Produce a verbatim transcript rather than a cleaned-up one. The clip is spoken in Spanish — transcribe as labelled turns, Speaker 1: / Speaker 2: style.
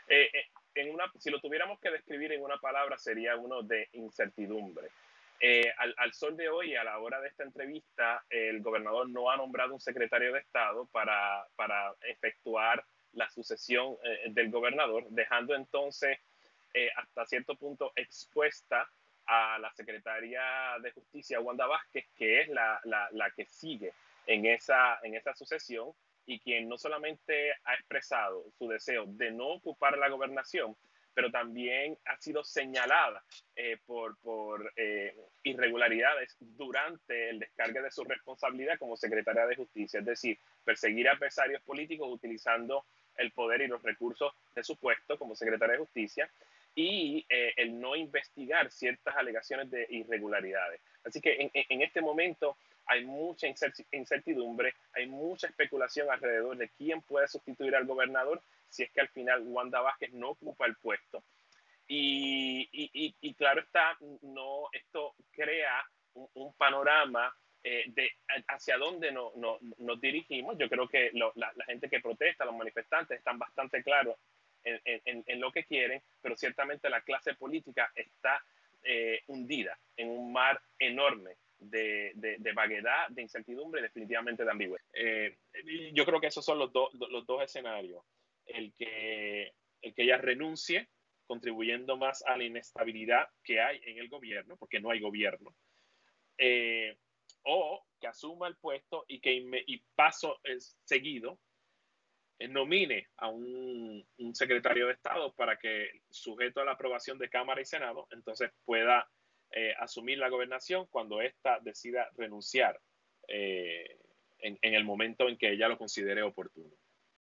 Speaker 1: Eh, eh, en una, si lo tuviéramos que describir en una palabra, sería uno de incertidumbre. Eh, al, al sol de hoy, a la hora de esta entrevista, el gobernador no ha nombrado un secretario de Estado para, para efectuar la sucesión eh, del gobernador, dejando entonces eh, hasta cierto punto expuesta a la secretaria de Justicia, Wanda Vázquez, que es la, la, la que sigue en esa, en esa sucesión y quien no solamente ha expresado su deseo de no ocupar la gobernación, pero también ha sido señalada eh, por, por eh, irregularidades durante el descargue de su responsabilidad como secretaria de Justicia, es decir, perseguir a adversarios políticos utilizando el poder y los recursos de su puesto como secretaria de Justicia y eh, el no investigar ciertas alegaciones de irregularidades. Así que en, en este momento hay mucha incertidumbre, hay mucha especulación alrededor de quién puede sustituir al gobernador si es que al final Wanda Vázquez no ocupa el puesto. Y, y, y, y claro está, no, esto crea un, un panorama eh, de hacia dónde no, no, nos dirigimos. Yo creo que lo, la, la gente que protesta, los manifestantes, están bastante claros en, en, en lo que quieren, pero ciertamente la clase política está eh, hundida en un mar enorme de, de, de vaguedad, de incertidumbre y definitivamente de ambigüedad. Eh, yo creo que esos son los, do, los dos escenarios. El que, el que ella renuncie, contribuyendo más a la inestabilidad que hay en el gobierno, porque no hay gobierno, eh, o que asuma el puesto y que y paso eh, seguido eh, nomine a un, un, secretario de Estado para que, sujeto a la aprobación de Cámara y Senado, entonces pueda eh, asumir la gobernación cuando ésta decida renunciar eh, en, en el momento en que ella lo considere oportuno.